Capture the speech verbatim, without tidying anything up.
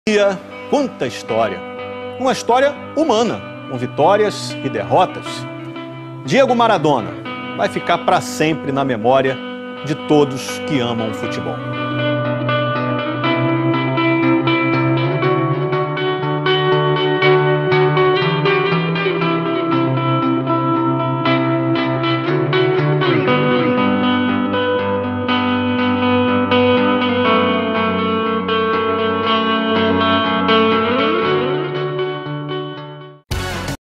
Dia, quanta história! Uma história humana, com vitórias e derrotas. Diego Maradona vai ficar para sempre na memória de todos que amam o futebol.